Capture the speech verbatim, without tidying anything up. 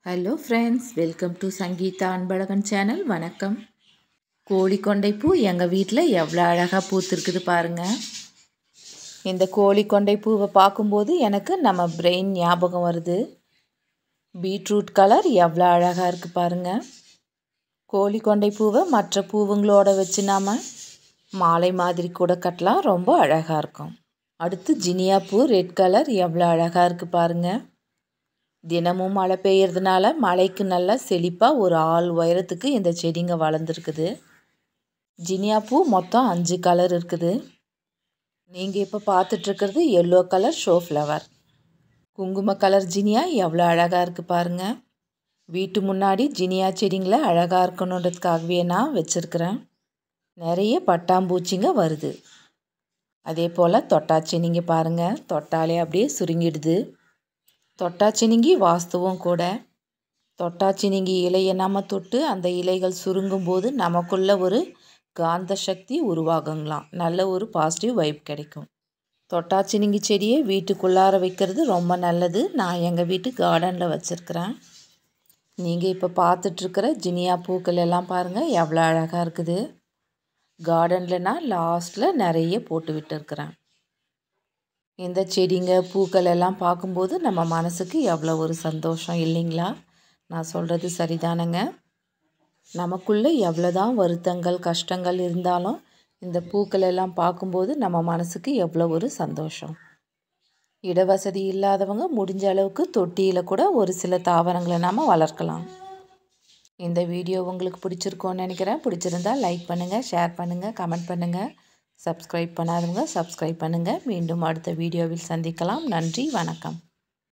Hello friends, welcome to Sangeetha Anbazhagan channel. வணக்கம். கோழிக்கொண்டை பூ எங்கள் வீட்டில் எவ்வளோ அழகாக பூத்துருக்குது பாருங்கள். இந்த கோழிக்கொண்டை பூவை பார்க்கும்போது எனக்கு நம்ம பிரெயின் ஞாபகம் வருது. பீட்ரூட் கலர் எவ்வளோ அழகாக இருக்குது பாருங்கள். கோழிக்கொண்டை பூவை மற்ற பூவுங்களோட வச்சு நாம் மாலை மாதிரி கூட கட்டலாம், ரொம்ப அழகாக இருக்கும். அடுத்து ஜினியா பூ ரெட் கலர் எவ்வளோ அழகாக இருக்குது பாருங்கள். தினமும் மழை பெய்யறதுனால மழைக்கு நல்லா செழிப்பாக ஒரு ஆள் உயரத்துக்கு இந்த செடிங்க வளர்ந்துருக்குது. ஜினியா பூ மொத்தம் அஞ்சு கலர் இருக்குது. நீங்கள் இப்போ பார்த்துட்ருக்கிறது எல்லோ கலர் ஷோ ஃப்ளவர். குங்கும கலர் ஜினியா எவ்வளோ அழகாக இருக்குது பாருங்கள். வீட்டு முன்னாடி ஜினியா செடிங்களை அழகாக இருக்கணுன்றதுக்காகவே நான் வச்சுருக்கிறேன். நிறைய பட்டாம்பூச்சிங்க வருது. அதே போல் தொட்டாச்சினிங்க பாருங்கள், தொட்டாலே அப்படியே சுருங்கிடுது. தொட்டாச்சினிங்கி வாஸ்துவும் கூட. தொட்டாச்சினிங்கி இலையை நம்ம தொட்டு அந்த இலைகள் சுருங்கும் போது நமக்குள்ள ஒரு காந்த சக்தி உருவாகுங்களாம். நல்ல ஒரு பாசிட்டிவ் வைப் கிடைக்கும். தொட்டாச்சினிங்கி செடியை வீட்டுக்குள்ளார வைக்கிறது ரொம்ப நல்லது. நான் எங்கள் வீட்டு கார்டனில் வச்சுருக்கிறேன். நீங்கள் இப்போ பார்த்துட்ருக்கிற ஜினியா பூக்கள் எல்லாம் பாருங்கள் எவ்வளோ அழகாக இருக்குது. கார்டனில் நான் லாஸ்ட்டில் நிறைய போட்டு விட்டுருக்கிறேன். இந்த செடிங்க பூக்கள் எல்லாம் பார்க்கும்போது நம்ம மனசுக்கு எவ்வளோ ஒரு சந்தோஷம் இல்லைங்களா? நான் சொல்கிறது சரிதானங்க. நமக்குள்ளே எவ்வளோதான் வருத்தங்கள் கஷ்டங்கள் இருந்தாலும் இந்த பூக்கள் எல்லாம் பார்க்கும்போது நம்ம மனசுக்கு எவ்வளோ ஒரு சந்தோஷம். இடவசதி இல்லாதவங்க முடிஞ்ச அளவுக்கு தொட்டியில் கூட ஒரு சில தாவரங்களை நாம் வளர்க்கலாம். இந்த வீடியோ உங்களுக்கு பிடிச்சிருக்கோன்னு நினைக்கிறேன். பிடிச்சிருந்தா லைக் பண்ணுங்கள், ஷேர் பண்ணுங்கள், கமெண்ட் பண்ணுங்கள். சப்ஸ்கிரைப் பண்ணாதவங்க சப்ஸ்கிரைப் பண்ணுங்கள். மீண்டும் அடுத்த வீடியோவில் சந்திக்கலாம். நன்றி, வணக்கம்.